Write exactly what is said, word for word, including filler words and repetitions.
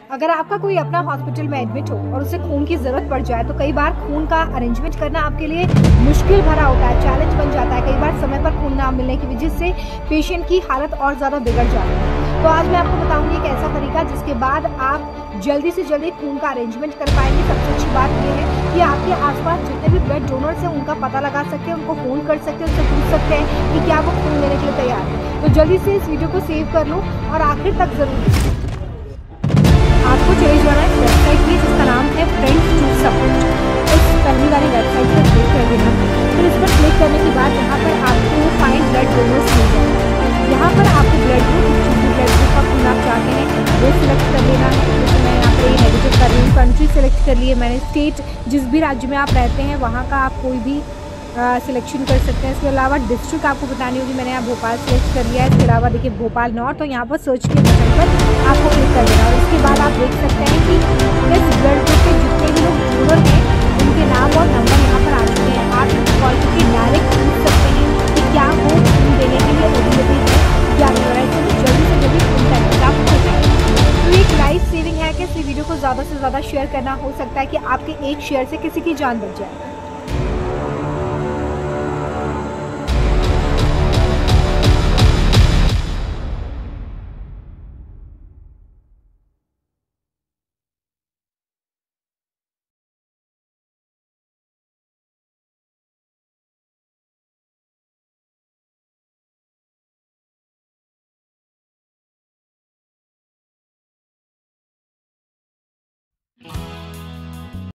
अगर आपका कोई अपना हॉस्पिटल में एडमिट हो और उसे खून की जरूरत पड़ जाए तो कई बार खून का अरेंजमेंट करना आपके लिए मुश्किल भरा होता है, चैलेंज बन जाता है। कई बार समय पर खून ना मिलने की वजह से पेशेंट की हालत और ज्यादा बिगड़ जाती है। तो आज मैं आपको बताऊंगी एक ऐसा तरीका जिसके बाद आप जल्दी से जल्दी खून का अरेंजमेंट कर पाएंगे। सबसे अच्छी बात यह है कि आपके आसपास जितने भी ब्लड डोनर्स हैं उनका पता लगा सकते हैं, उनको फोन कर सकते हैं, उनसे पूछ सकते हैं कि क्या वो खून लेने के लिए तैयार है। तो जल्दी से इस वीडियो को सेव कर लो और आखिर तक जरूर देखो। आपको चले जाना है वेबसाइट में जिसका नाम है फ्रेंड्स टू सपोर्ट। इस पहली वाली वेबसाइट पर क्लिक कर देना। फिर इस पर क्लिक करने के बाद यहाँ पर आपको फाइंड ब्लड डोनर्स मिल जाएगा। यहाँ पर आपको ब्लड ग्रुप जिस भी ब्लड ग्रुप का खून आप चाहते हैं वो सिलेक्ट कर लेना है। जैसे मैं यहाँ पर नेगेटिव कर रही हूँ, कंट्री सेलेक्ट कर लिए मैंने, स्टेट जिस भी राज्य में आप रहते हैं वहाँ का आप कोई भी सिलेक्शन कर सकते हैं। इसके अलावा डिस्ट्रिक्ट आपको बतानी होगी, मैंने यहाँ भोपाल सेलेक्ट कर लिया है। इसके अलावा देखिए भोपाल नॉर्थ, तो यहाँ पर सर्च के बटन पर आपको क्लिक कर देना और इसके बाद आप देख सकते हैं कि इस ब्लड ग्रुप के जितने भी लोग डोनर हैं उनके नाम और नंबर यहाँ पर आ चुके हैं। आप कॉल करके डायरेक्ट पूछ सकते हैं कि क्या वो खून देने के लिए अवेलेबल है या नहीं हो रहा है। तो जल्दी से जल्दी खून का इंतजाम हो जाए। तो एक लाइफ सेविंग है कि इस वीडियो को ज़्यादा से ज़्यादा शेयर करना, हो सकता है कि आपके एक शेयर से किसी की जान बच जाए।